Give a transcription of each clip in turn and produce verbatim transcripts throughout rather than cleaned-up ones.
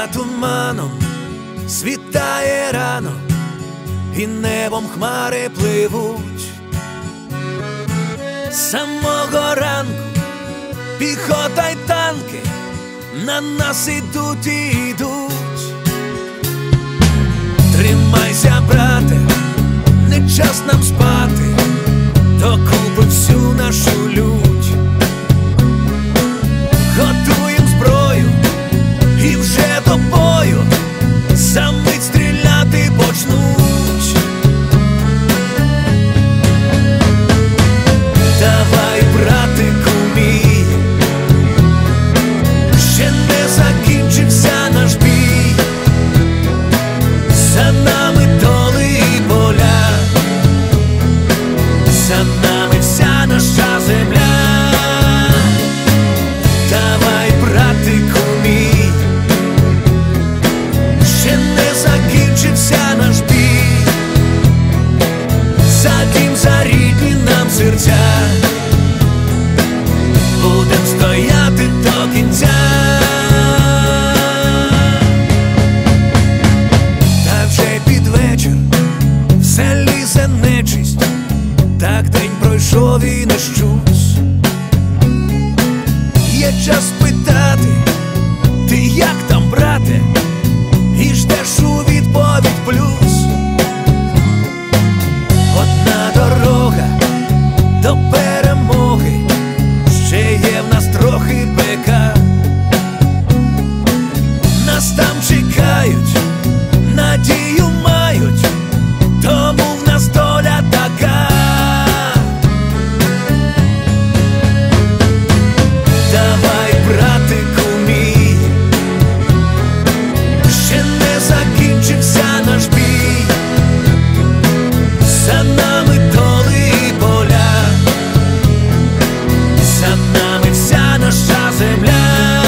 За туманом світає рано, і небом хмари пливуть. З самого ранку піхота й танки на нас ідуть і йдуть. Тримайся, брате, не час нам спати, докупи всю нашу лють. Готуєм зброю і вже до бою за мить стріляти почнуть. Давай, братику мій, ще не закінчився наш бій. За нами доли і поля, за нами вся наша земля. Давай, братику мій, ще не закінчився наш бій. За дім, за рідні нам серця, будем стояти до кінця. Та вже під вечір все лізе нечисть, так день пройшов і не щусь. Є час питати, ти як там, брате, і ждеш у відповідь плюс. Одна дорога до перемоги, ще є в нас трохи пека. Нас там чекають, надію мають, тому в нас доля така. Давай, братику мій, ще не закінчився наш бій. За нами доли і поля, за нами вся наша земля.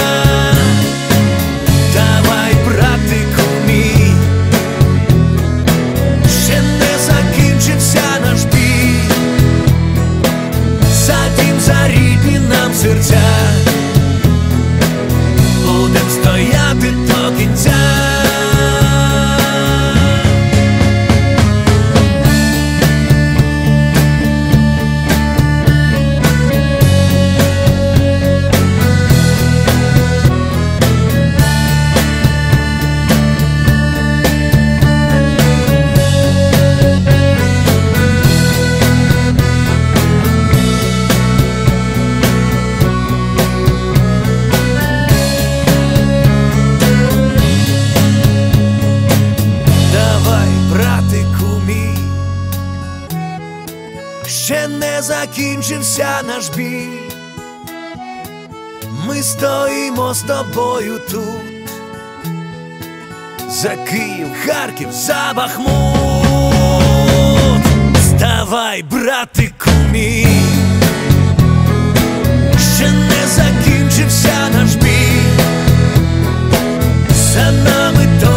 Давай, братику мій, ще не закінчився наш бій. За дім, за рідні нам серця, будем стояти до кінця. Ще не закінчився наш бій, ми стоїмо з тобою тут. За Київ, Харків, за Бахмут. Вставай, братику мій, ще не закінчився наш бій. За нами то